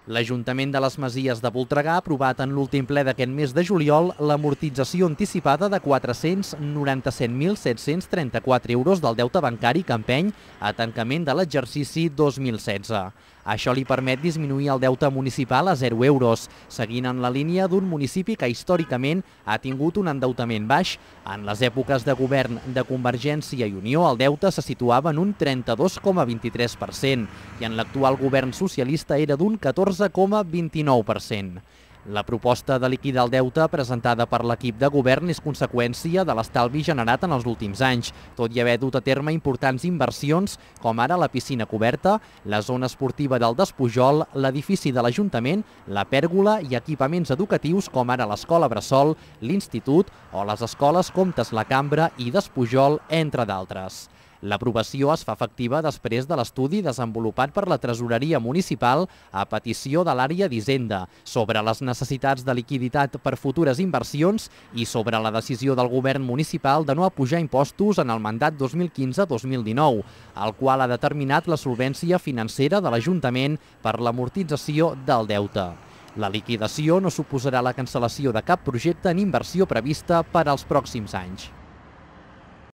L'Ajuntament de les Masies de Voltregà ha aprovat en l'últim ple d'aquest mes de juliol l'amortització anticipada de 497.734 euros del deute bancari que empeny a tancament de l'exercici 2016. Això li permet disminuir el deute municipal a 0 euros, seguint en la línia d'un municipi que històricament ha tingut un endeutament baix. En les èpoques de govern de Convergència i Unió el deute se situava en un 32,23% i en l'actual govern socialista era d'un 14,29%. La proposta de liquidar el deute presentada per l'equip de govern és conseqüència de l'estalvi generat en els últims anys, tot i haver dut a terme importants inversions com ara la piscina coberta, la zona esportiva del Despujol, l'edifici de l'Ajuntament, la pèrgola i equipaments educatius com ara l'escola Bressol, l'institut o les escoles Comtes la Cambra i Despujol, entre d'altres. L'aprovació es fa efectiva després de l'estudi desenvolupat per la Tresoreria Municipal a petició de l'àrea d'Hisenda sobre les necessitats de liquiditat per futures inversions i sobre la decisió del govern municipal de no apujar impostos en el mandat 2015-2019, el qual ha determinat la solvència financera de l'Ajuntament per l'amortització del deute. La liquidació no suposarà la cancel·lació de cap projecte en inversió prevista per als pròxims anys.